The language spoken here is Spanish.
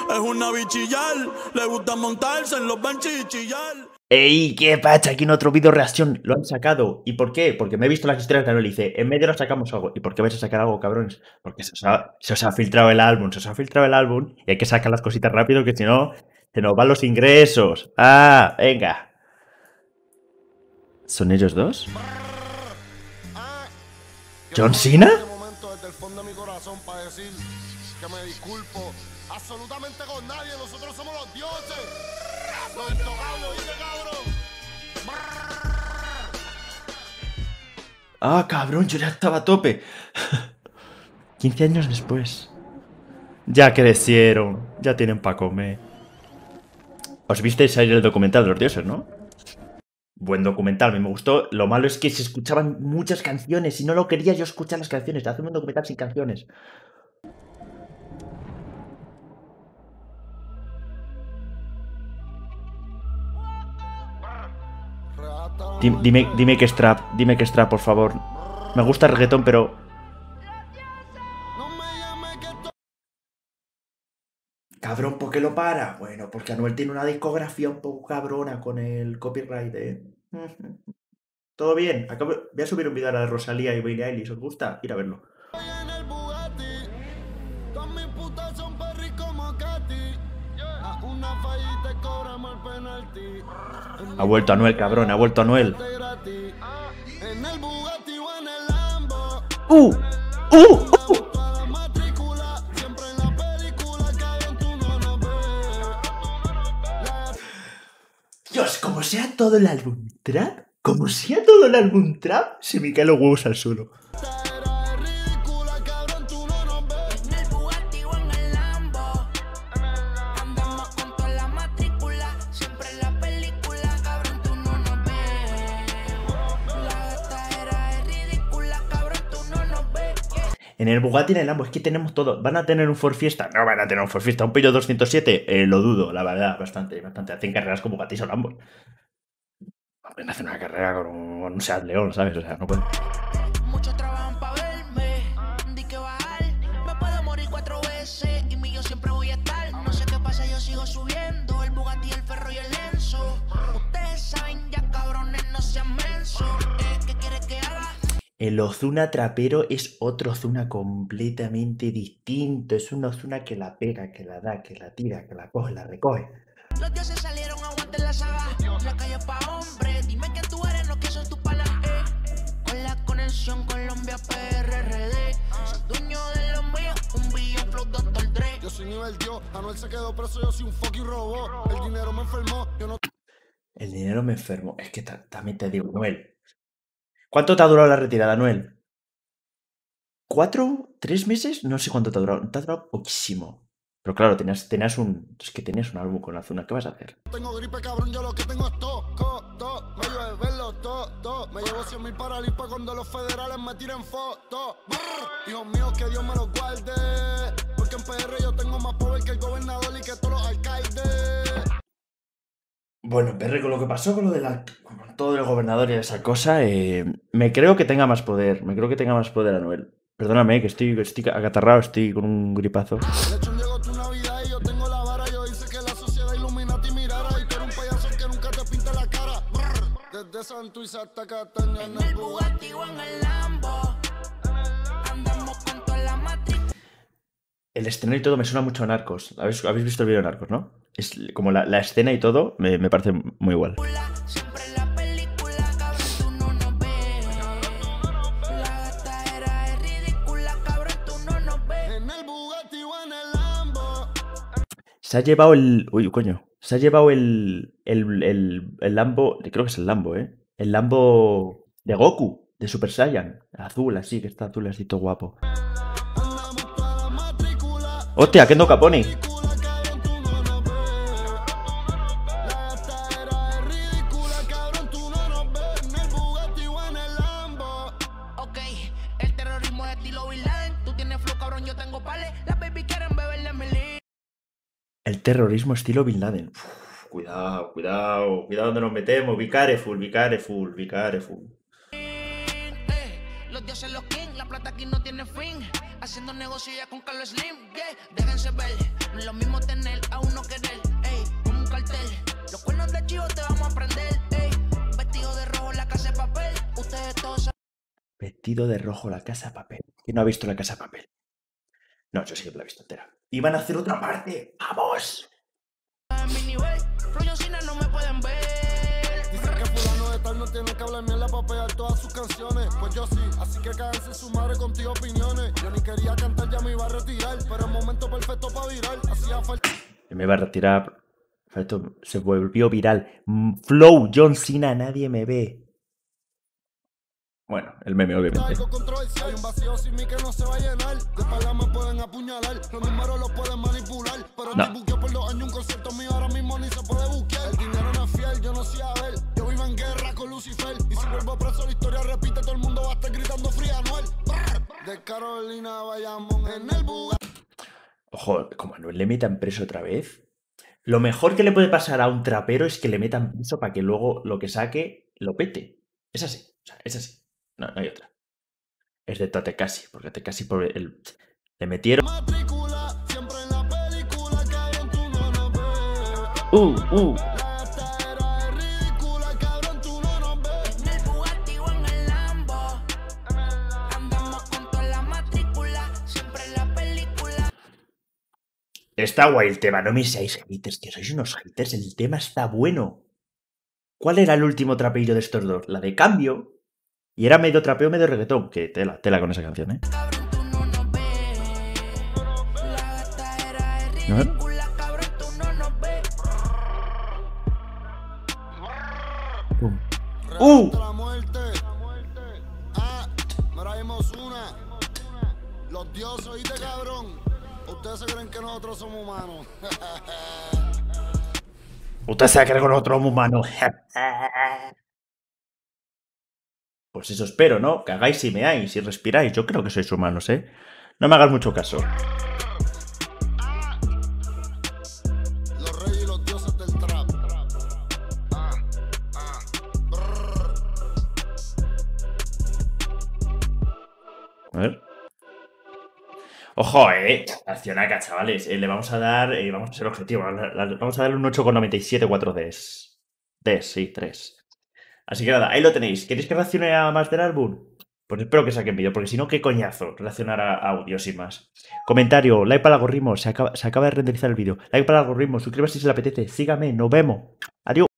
Es una bichillar, le gusta montarse en los benches y chillar. ¡Ey! ¿Qué pacha? Aquí en otro vídeo reacción lo han sacado. ¿Y por qué? Porque me he visto las historias de Anuel y dice, en medio nos sacamos algo. ¿Y por qué vais a sacar algo, cabrones? Porque se os ha filtrado el álbum, y hay que sacar las cositas rápido, que si no, se nos van los ingresos. ¡Ah! Venga. ¿Son ellos dos? ¿John Cena? Desde el fondo de mi corazón para decir que me disculpo absolutamente con nadie. Nosotros somos los dioses, los intocables, ¿oíste, cabrón? Ah, cabrón, yo ya estaba a tope. 15 años después. Ya crecieron, ya tienen para comer. ¿Os visteis ahí el documental de los dioses, no? Buen documental, me gustó. Lo malo es que se escuchaban muchas canciones y no lo quería yo escuchar las canciones. Hazme un documental sin canciones. Dime que es trap, por favor. Me gusta el reggaetón, pero... Cabrón, ¿por qué lo para? Bueno, porque Anuel tiene una discografía un poco cabrona con el copyright, Todo bien. Voy a subir un vídeo a la de Rosalía y Billie Eilish. ¿Os gusta? Ir a verlo. Ha vuelto Anuel, cabrón. Ha vuelto Anuel. Dios, como sea todo el álbum trap, se me caen los huevos al suelo. En el Bugatti y en el Lambo, es que tenemos todo. ¿Van a tener un Ford Fiesta? No van a tener un Ford Fiesta. ¿Un Peugeot 207? Lo dudo, la verdad, bastante. Hacen carreras con Bugatti o Lambos. No pueden hacer una carrera con un Seat León, ¿sabes? O sea, no pueden. Muchos trabajan para verme, di que bajar, me puedo morir 4 veces y yo siempre voy a estar. No sé qué pasa, yo sigo subiendo, el Bugatti, el Ferro y el Lenzo. Ustedes saben ya, cabrones, no sean mensos. ¿Qué quiere que haga? El Ozuna trapero es otro Ozuna completamente distinto. Es un Ozuna que la pega, que la da, que la tira, que la coge, la recoge. Los dioses salieron, aguanten la saga. La calle pa' hombre, dime que tú eres, no que son tus panas. Con la conexión Colombia PRRD. Soy dueño de lo mío, un billón flow Dr. Dre. Yo soy nivel Dios, Anuel se quedó preso, yo soy un fucking robot. El dinero me enfermó, yo no... El dinero me enfermó. Es que también te digo, Anuel. ¿Cuánto te ha durado la retirada, Anuel? ¿4? ¿3 meses? No sé cuánto te ha durado. Te ha durado poquísimo. Pero claro, tenías un álbum con Ozuna. ¿Qué vas a hacer? Tengo gripe, cabrón, yo lo que tengo es todo. Me llevo verlo todo. Me llevo 100.000 para lipa cuando los federales me tiren fotos. Hijos míos, que Dios me los guarde. Porque en PR yo tengo más poder que el gobernador y que todos los alcaldes. Bueno, en PR con lo que pasó con lo de todo el gobernador y esa cosa, me creo que tenga más poder. Anuel. Perdóname, que estoy acatarrado, estoy con un gripazo. De hecho, llegó tu Navidad y yo tengo la vara. Yo hice que la sociedad Illuminati mirara. Y tú eres un payaso que nunca te pinta la cara. Desde Santurce hasta Cataña En el Bugatti o en el Lambo. Andamos con toda la matriz. El escenario y todo me suena mucho a Narcos. ¿Habéis visto el vídeo de Narcos, no? Es como la escena y todo me parece muy igual. Siempre en la película, cabrón, tú no nos ves. La gastadera es ridícula, cabrón, tú no nos ves. en el Bugatti o en el Lambo. Se ha llevado el... Uy, coño. Se ha llevado el Lambo... Creo que es el Lambo, ¿eh? El Lambo de Goku, de Super Saiyan. Azul, así, que está azul, así, todo guapo. ¡Hostia, Kendo Caponi! Ok, el terrorismo es estilo Bin Laden. Tú tienes flow, cabrón, yo tengo pales. Las baby quieren beber de mi lean. El terrorismo estilo Bin Laden. Uf, cuidado donde nos metemos. Be careful. Los dioses, los king, la plata aquí no tiene fin. Haciendo negocio ya con Carlos Slim, yeah. Déjense ver, No es lo mismo tener a uno querer, ey, como un cartel. Los cuernos de chivo te vamos a prender, ey. Vestido de rojo la casa de papel. Ustedes todos saben Vestido de rojo la casa de papel. ¿Quién no ha visto la casa de papel? No, yo sí que la he visto entera. Y van a hacer otra parte. ¡Vamos! mi nivel. Fluyocina no me pueden ver. Dicen que fulano de tal no tiene que hablar mierda para pegar todas sus canciones. Pues yo sí, así que cáganse su madre contigo opiniones. Yo ni quería cantar, ya me iba a retirar. Pero el momento perfecto para virar. Hacía falta. Me va a retirar. Esto se volvió viral. Flow, John Cena, nadie me ve. Bueno, el meme, obviamente. Algo controversial. Hay un vacío sin mí que no se va a llenar. De espalda me pueden apuñalar. Los números los pueden manipular. Pero No. estoy buqueado por 2 años. Un concierto mío ahora mismo ni se puede buquear. El dinero no es fiel, yo no sé a ver. Yo vivo en guerra con Lucifer. Y si vuelvo preso, la historia repite. Todo el mundo va a estar gritando Fría Anuel. De Carolina Bayamón en el Bugatti. Ojo, como a Anuel le metan preso otra vez. Lo mejor que le puede pasar a un trapero es que le metan preso para que luego lo que saque lo pete. Es así. O sea, es así. No, no hay otra. Es de Tekashi, porque Tekashi por el... le metieron... Matrícula, siempre en la película, cabrón, tú no nos ves. La gastadera es ridícula, cabrón, tú no nos ves. en el Bugatti o en el Lambo. Andamos con toda la matrícula. Siempre en la película. Está guay el tema, no me seáis haters, que sois unos haters, el tema está bueno. ¿Cuál era el último trapeillo de estos dos? La de Cambio. Y era medio trapeo, medio reggaetón. Que tela con esa canción, ¿eh? Cabrón, tú no nos ves. La gastadera es ¿No? ridícula, cabrón, tú no nos ves. Hasta la muerte. Ah, mira, vimos una. Los dioses, oíste, cabrón. Ustedes se creen que nosotros somos humanos. Usted se cree con otro humano. Pues eso espero, ¿no? Cagáis y meáis y respiráis. Yo creo que sois humanos, ¿eh? No me hagas mucho caso. Los reyes y los dioses del trap. A ver. Ojo, acción acá, chavales. Le vamos a dar... vamos a ser objetivos. Vamos a darle un 8,97 4Ds. Ds, sí, 3. Así que nada, ahí lo tenéis. ¿Queréis que reaccione a más del álbum? Pues espero que saquen vídeo, porque si no, qué coñazo reaccionar a audio sin más. Comentario, like para el algoritmo. Se acaba de renderizar el vídeo. Like para el algoritmo, suscríbase si le apetece. Sígame, nos vemos. Adiós.